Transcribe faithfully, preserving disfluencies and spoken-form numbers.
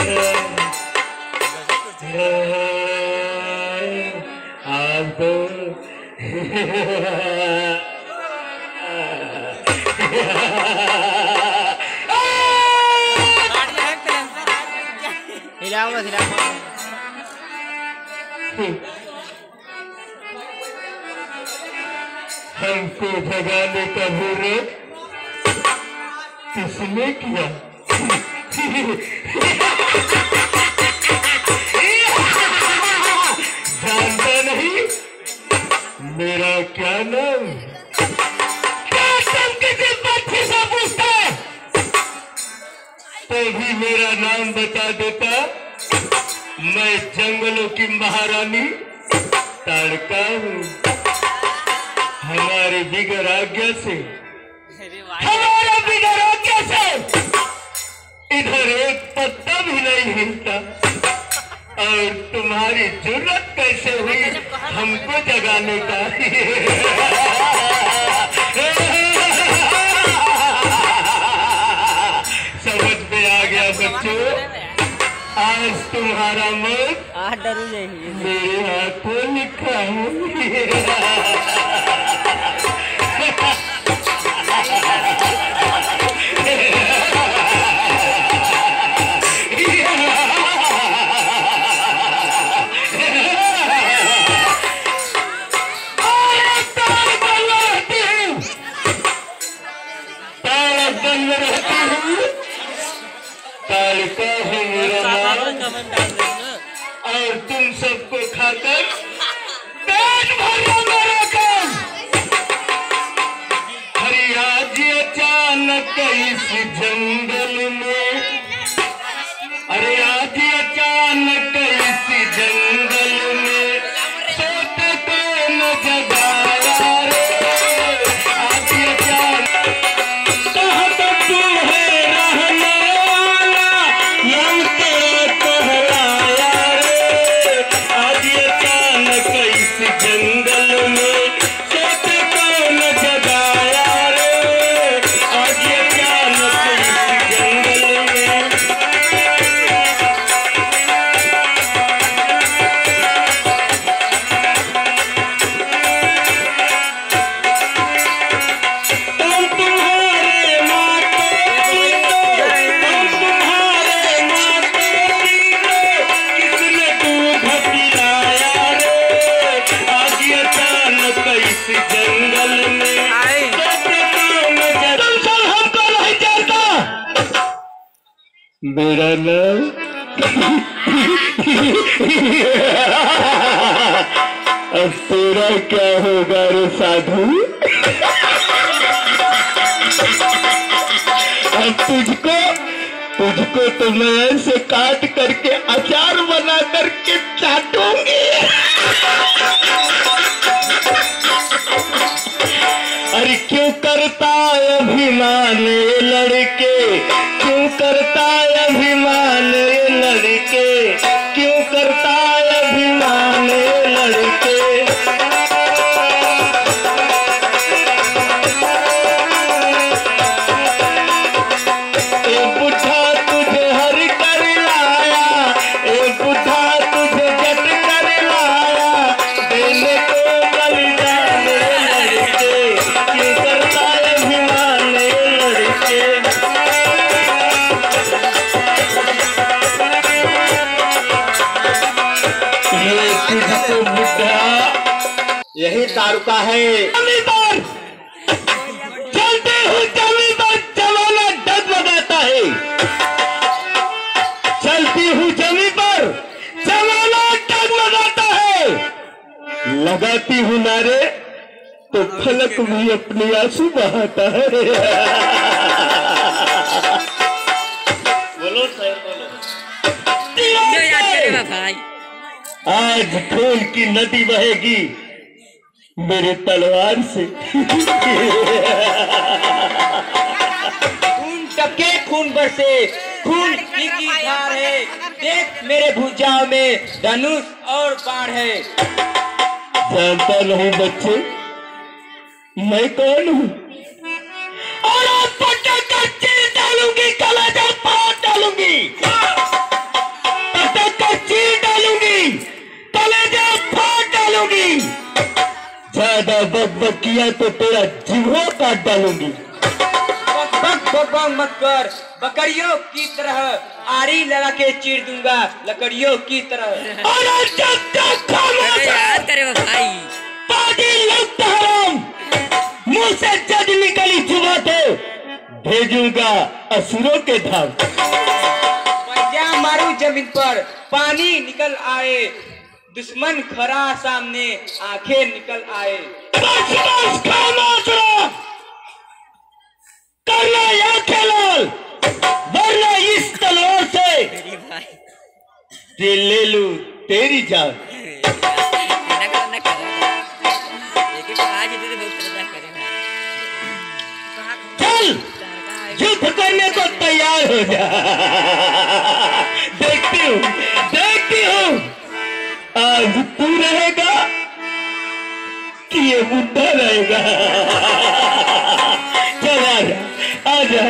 आप तो हिलाओ मत हिलाओ हमको भगाने का विरोध किसने किया? जानता नहीं मेरा क्या नाम? क्या तुम किसी बच्चे से पूछते तो भी मेरा नाम बता देता। मैं जंगलों की महारानी ताड़का हूँ। हमारे बिगर आज्ञा से हमारे बिगर आज्ञा से इधर एक पत्ता भी नहीं हिलता। और तुम्हारी जरूरत कैसे हुई हमको जगाने का? समझ में आ गया बच्चों, आज तुम्हारा मौत मेरे हाथों लिखा है। ताड़का है मेरा नाम और तुम सबको खाकर पेट भरना मेरा काम। अरे आज अचानक इस जंगल में, अरे आज अचानक इस जंगल में सोते को न जगाया रे। आज अचानक कहाँ तक तू है रहने वाला, नाम तेरा कहलाया रे। आज अचानक इस जंगल में सोते को न जगाया रे। आज अचानक इस जंगल में हम तुम्हारे माता पिता, हम तुम्हारे माता पिता, किसने दूध पिलाया रे। आज अचानक इस जंगल में सोते को न जगाया। तुम सब हमको नहीं जानता। मेरा नाम अब तेरा क्या होगा रे साधु? अब तुझको तुझको तो मैं ऐसे काट करके अचार बना करके चाटूंगी। अरे क्यों करता है अभिमान ये लड़के, क्यों करता है अभिमान ये लड़के, क्यों करता है अभिमान ये लड़के। ए बुढ़ा तुझे हर कर लाया, ए बुढ़ा तुझे जट कर लाया, देने को बलिदान ये लड़के, क्यों करता है अभिमान ये लड़के। ये तुझको बुढ़ा यही तारुका है। जमींदार चलते हुए जमींदार जमाना डगमगाता है। चलती हूँ जमीन पर जमाना डगमगाता है। लगाती हूँ नारे तो फलक भी अपनी आंसू बहाता है। बोलो सर बोलो। आज खून की नदी बहेगी मेरे तलवार से। खून टपके खून बरसे, खून की धार है। देख मेरे भुजाओं में धनुष और बाण है। जानता नहीं बच्चे मैं कौन हूँ? और आप पटक कर चीर डालूंगी, कलेजा फाड़ डालूंगी। बक किया तो तेरा जिह्वा काट डालूंगी। बक बक बक मत कर, बकरियों की तरह आरी लगा के चीर दूंगा लकड़ियों की तरह। अरे जब तक खामोश यार करे वो भाई पागल लगता हराम, मुंह से जद निकली जुबान तो भेजूंगा असुरों के धाम। पंजा मारू जमीन पर पानी निकल आए, दुश्मन खड़ा सामने आंखें निकल आए। बस बस खामोश रहो, करना या खेलाल, वरना इस तलवार से मेरी भाई दिल ले लूं तेरी जान। ना कर ना कर एक एक आज दे दे बहुत तरह करे चल युद्ध करने को तैयार हो जा। देखती हूँ देखती हूँ आज तू रहेगा कि ये बुढ़ा रहेगा। चल आजा आजा।